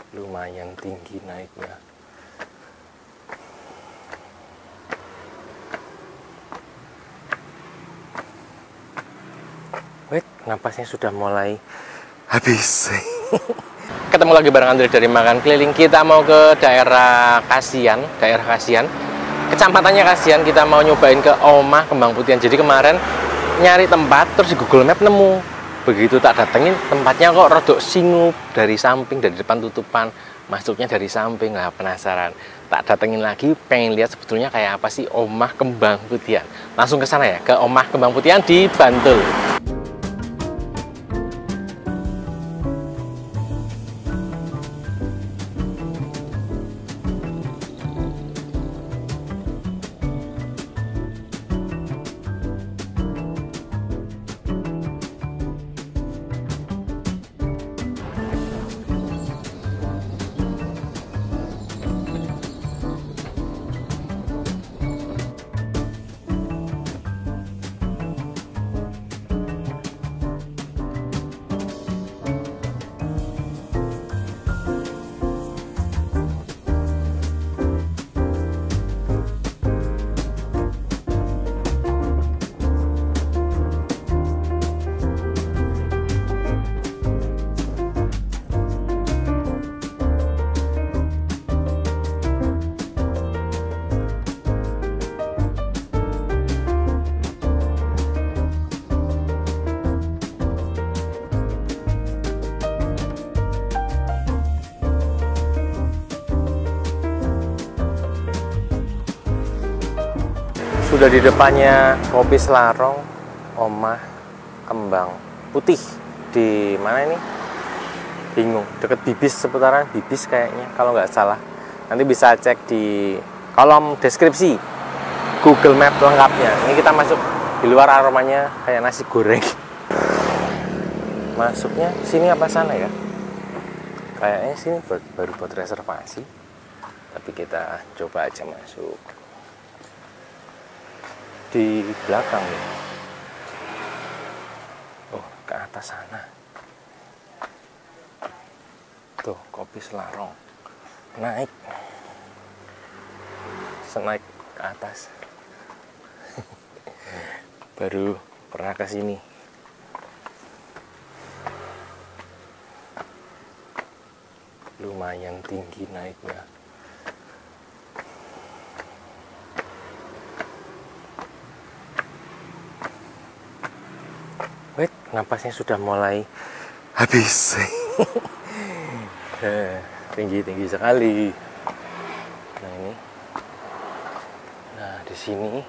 lumayan tinggi naiknya. Wait, napasnya sudah mulai habis. Ketemu lagi bareng Andre dari Makan Keliling. Kita mau ke daerah Kasian, kecamatannya Kasian. Kita mau nyobain ke Omah Kembang Putihan. Jadi kemarin nyari tempat, terus di Google Map nemu. Begitu tak datengin, tempatnya kok rodok singup, dari samping, dari depan tutupan, masuknya dari samping. Lah penasaran, tak datengin lagi, pengen lihat sebetulnya kayak apa sih Omah Kembang Putihan. Langsung ke sana ya, ke Omah Kembang Putihan di Bantul. Sudah di depannya Kopi Selarong, Omah Kembang Putih. Di mana ini? Bingung. Deket Bibis, seputaran Bibis kayaknya, kalau nggak salah. Nanti bisa cek di kolom deskripsi Google Map lengkapnya. Ini kita masuk, di luar aromanya kayak nasi goreng. Masuknya sini apa sana ya? Kayaknya sini baru buat reservasi. Tapi kita coba aja masuk. Di belakang nih. Oh, ke atas sana. Tuh, Kopi Selarong. Naik. Senaik ke atas. Baru pernah ke sini. Lumayan tinggi naiknya. Wait, napasnya sudah mulai habis. Tinggi-tinggi sekali. Nah ini. Nah di sini.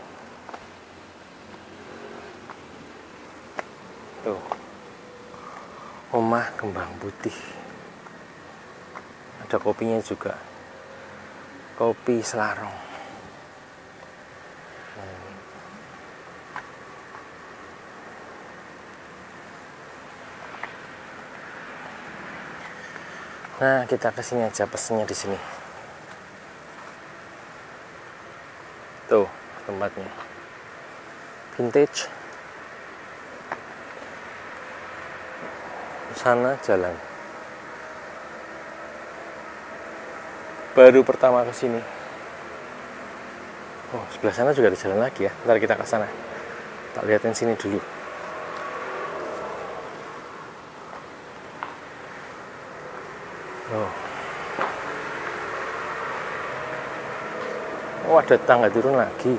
Tuh. Omah Kembang Putih. Ada kopinya juga. Kopi Selarong. Nah, kita kesini aja, pesennya di sini. Tuh tempatnya, vintage. Sana jalan. Baru pertama kesini. Oh, sebelah sana juga ada jalan lagi ya. Ntar kita ke sana. Tak liatin sini dulu. Oh, ada tangga turun lagi.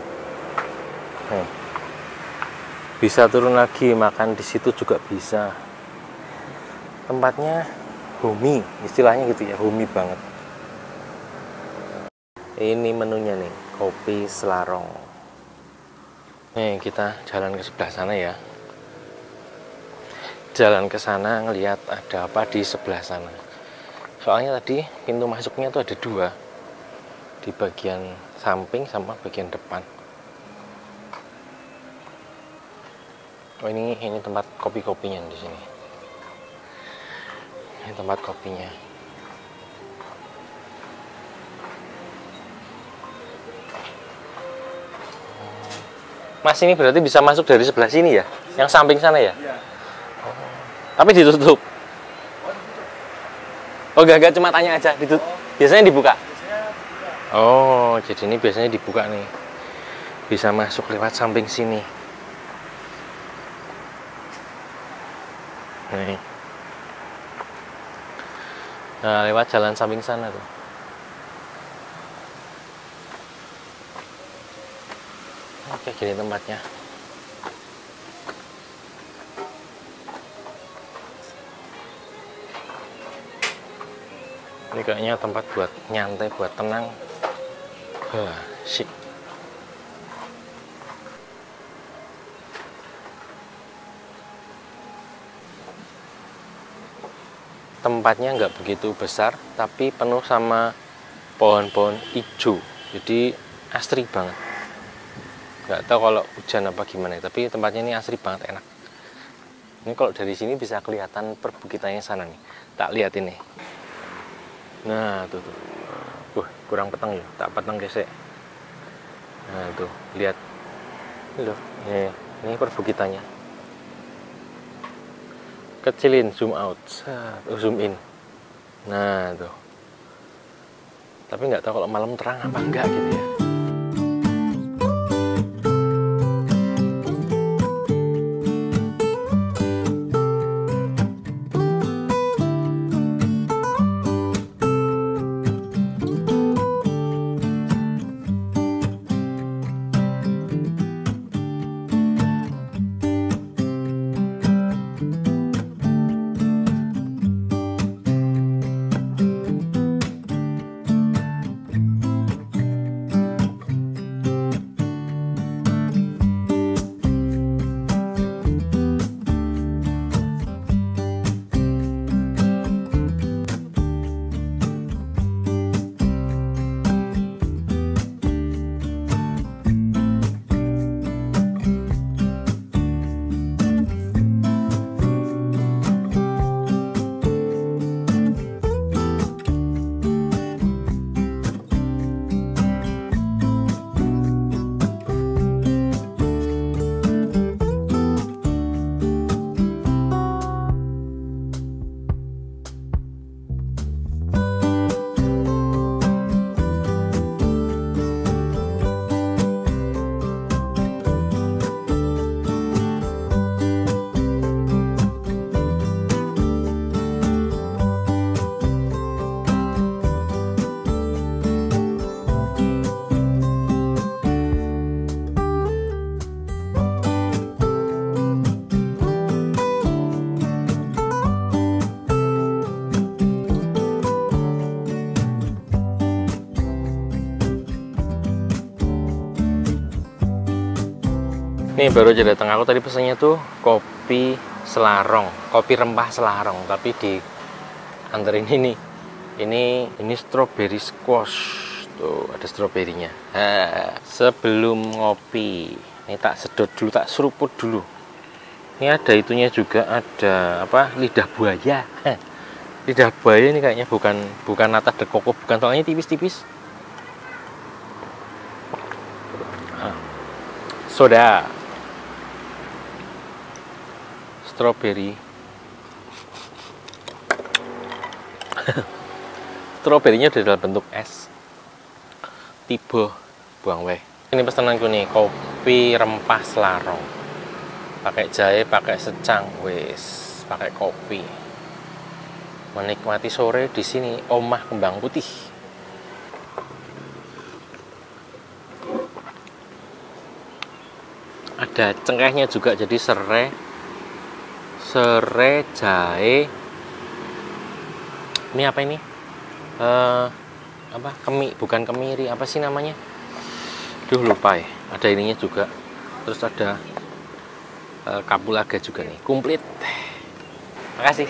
Bisa turun lagi, makan di situ juga bisa. Tempatnya homey, istilahnya gitu ya, homey banget. Ini menunya nih, Kopi Selarong. Nih, kita jalan ke sebelah sana ya. Jalan ke sana ngelihat ada apa di sebelah sana. Soalnya tadi pintu masuknya tuh ada dua, di bagian samping sama bagian depan. Oh ini tempat kopi-kopinya di sini. Ini tempat kopinya. Mas ini berarti bisa masuk dari sebelah sini ya? Yang samping sana ya? Oh. Tapi ditutup. Oh enggak cuma tanya aja. Biasanya dibuka. Oh, jadi ini biasanya dibuka nih. Bisa masuk lewat samping sini. Nih. Nah, lewat jalan samping sana tuh. Oke, gini tempatnya. Ini kayaknya tempat buat nyantai, buat tenang. Wah, syik. Tempatnya nggak begitu besar, tapi penuh sama pohon-pohon hijau. Jadi asri banget. Nggak tahu kalau hujan apa gimana, tapi tempatnya ini asri banget, enak. Ini kalau dari sini bisa kelihatan perbukitannya sana nih. Tak lihat ini. Nah, tuh. Kurang petang ya, tak petang gesek. Nah, tuh, lihat. Ini loh, ini perbukitannya. Kecilin, zoom out, zoom in. Nah, tuh. Tapi nggak tahu kalau malam terang apa enggak gitu ya. Ini baru aja datang, aku tadi pesannya tuh kopi Selarong, kopi rempah Selarong, tapi di anterin ini strawberry squash. Tuh ada stroberinya. Sebelum ngopi, ini tak sedot dulu, tak seruput dulu. Ini ada itunya juga, ada apa? Lidah buaya. Lidah buaya ini kayaknya bukan nata de coco, bukan, soalnya tipis-tipis. Soda. Strawberry. Stroberinya udah dalam bentuk es. Tiba buang weh. Ini pesananku nih, kopi rempah Selarong. Pakai jahe, pakai secang, wes, pakai kopi. Menikmati sore di sini, Omah Kembang Putih. Ada cengkehnya juga, jadi serai, jahe. Ini apa ini? Apa? Bukan kemiri, apa sih namanya? Duh, lupa ya. Ada ininya juga. Terus ada kapulaga juga nih, komplit. Makasih.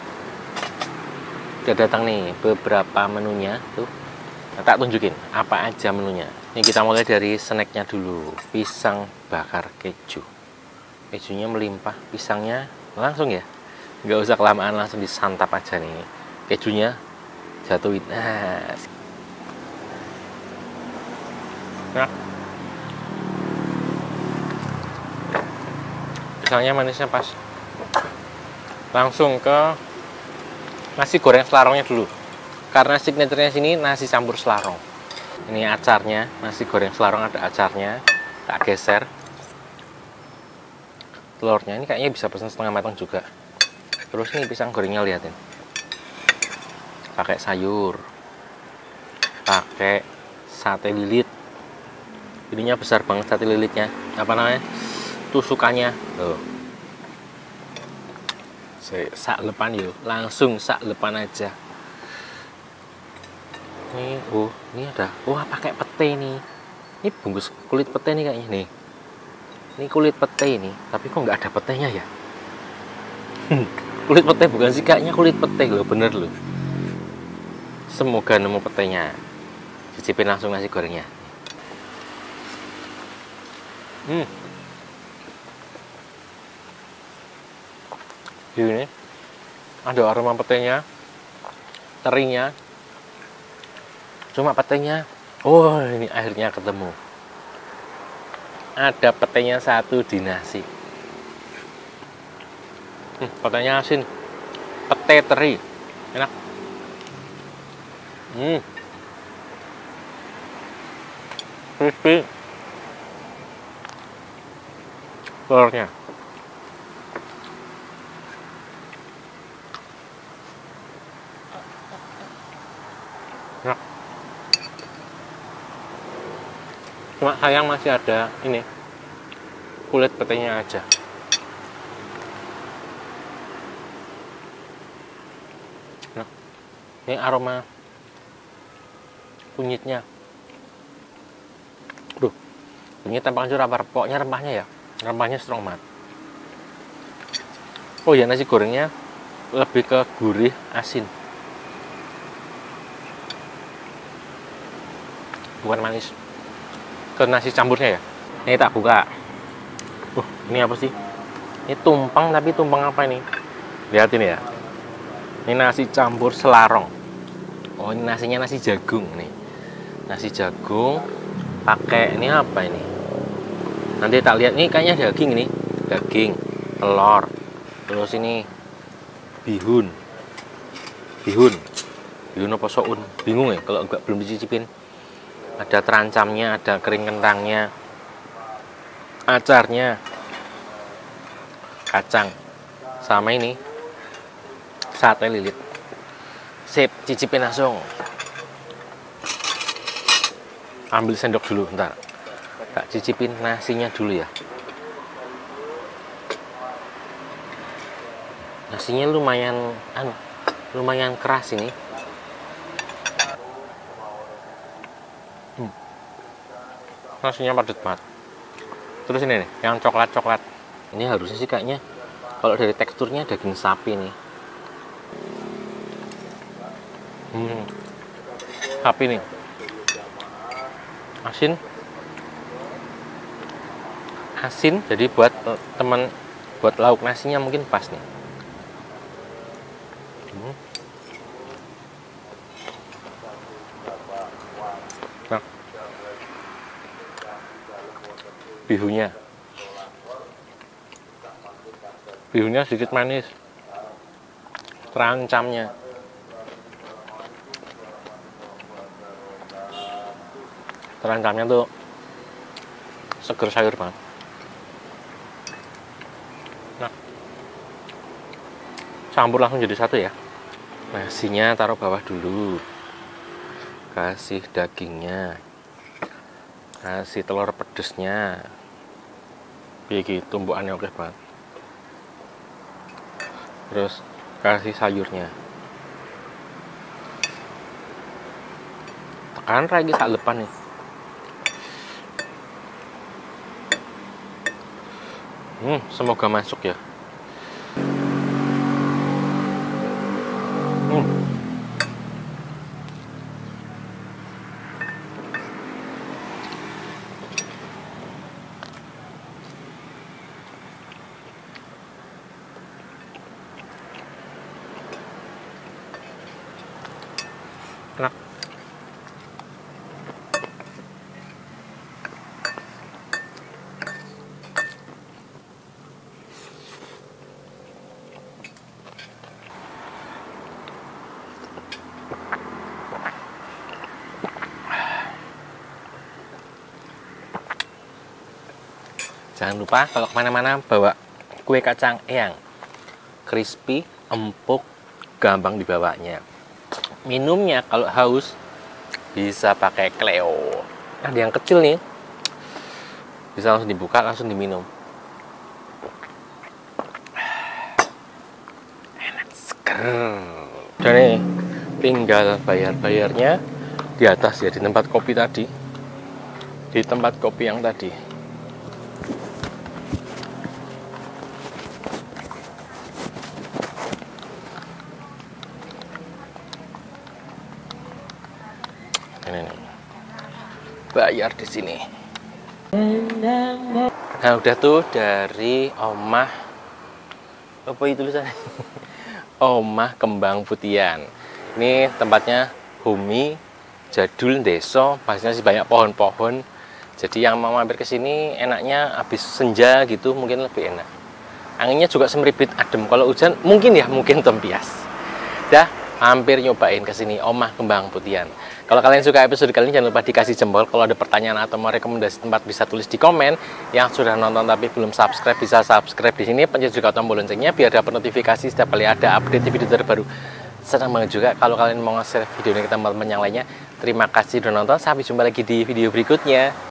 Udah datang nih beberapa menunya tuh. Nah, tak tunjukin apa aja menunya. Ini kita mulai dari snacknya dulu. Pisang bakar keju. Kejunya melimpah, pisangnya langsung ya. Nggak usah kelamaan, langsung disantap aja nih. Kejunya jatuhin. Nah. Pisangnya manisnya pas. Langsung ke nasi goreng Selarongnya dulu. Karena signaturenya sini nasi campur selarong. Ini acarnya, nasi goreng selarong ada acarnya. Tak geser. Telurnya ini kayaknya bisa pesan setengah matang juga. Terus ini pisang gorengnya liatin. Pakai sayur. Pakai sate lilit. Ininya besar banget sate lilitnya. Apa namanya? Tusukannya. Tuh. Sak lepan yuk. Langsung sak lepan aja. Ini, ini ada. Wah, pakai pete nih. Ini bungkus kulit pete nih kayaknya nih. Ini kulit pete ini, tapi kok nggak ada petenya ya? Kulit pete bukan sih, kayaknya kulit pete loh, bener loh. Semoga nemu petenya. Cicipin langsung nasi gorengnya. Ini ada aroma petenya, terinya. Cuma petenya, oh ini akhirnya ketemu. Ada petenya satu di nasi. Petenya asin, pete teri, enak. Crispy. Telurnya. Enak. Cuma sayang masih ada ini kulit petenya aja. Nah, ini aroma kunyitnya. Kunyit tanpa hancur apa? Pokoknya rempahnya ya, rempahnya strong banget. Oh ya, nasi gorengnya lebih ke gurih asin, bukan manis. Ke nasi campurnya ya. Ini tak buka. Ini apa sih? Ini tumpeng, tapi tumpeng apa ini? Lihatin ya. Ini nasi campur selarong. Oh, ini nasinya nasi jagung nih. Nasi jagung pakai ini apa ini? Nanti tak lihat. Ini kayaknya daging ini. Daging, telur. Terus ini bihun. Bihun apa soun? Bingung ya kalau enggak belum dicicipin. Ada terancamnya, ada kering kentangnya, acarnya, kacang, sama ini sate lilit. Sip, cicipin langsung. Ambil sendok dulu, bentar. Tak cicipin nasinya dulu ya. Nasinya lumayan keras ini. Nasinya padat banget. Terus ini nih, yang coklat-coklat. Ini harusnya sih kayaknya kalau dari teksturnya daging sapi nih. Sapi nih. Asin, jadi buat buat lauk nasinya mungkin pas nih. Nah, bihunnya sedikit manis, terancamnya. Terancamnya tuh seger sayur banget. Nah, campur langsung jadi satu ya. Nasinya taruh bawah dulu, kasih dagingnya, kasih telur pedesnya, begitu tumbukannya oke banget. Terus kasih sayurnya, tekan lagi sak lepan nih. Semoga masuk ya. Enak. Jangan lupa kalau kemana-mana bawa kue kacang eyang, crispy, empuk, gampang dibawanya. Minumnya kalau haus bisa pakai Cleo. Ada yang kecil nih, bisa langsung dibuka, langsung diminum. Enak seger. Dan nih, tinggal bayarnya di atas ya, di tempat kopi tadi. Di tempat kopi yang tadi. Ini nih. Bayar di sini. Nah, udah tuh dari Omah apa itu tulisannya? Omah Kembang Putihan. Ini tempatnya homey, jadul, desa, pastinya sih banyak pohon-pohon. Jadi yang mau mampir ke sini enaknya habis senja gitu mungkin lebih enak. Anginnya juga semeripit adem. Kalau hujan mungkin tempias. Dah, hampir nyobain ke sini Omah Kembang Putihan. Kalau kalian suka episode kali ini jangan lupa dikasih jempol. Kalau ada pertanyaan atau mau rekomendasi tempat bisa tulis di komen. Yang sudah nonton tapi belum subscribe bisa subscribe di sini, pencet juga tombol loncengnya biar dapat notifikasi setiap kali ada update video terbaru. Senang banget juga kalau kalian mau nge-share video ini ke teman-teman yang lainnya. Terima kasih sudah nonton. Sampai jumpa lagi di video berikutnya.